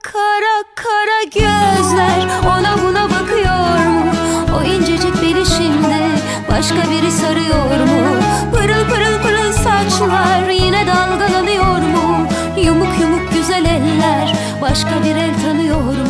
Kara kara gözler ona buna bakıyor mu? O incecik beli şimdi başka biri sarıyor mu? Pırıl pırıl pırıl saçlar yine dalgalanıyor mu? Yumuk yumuk güzel eller başka bir el tanıyor mu?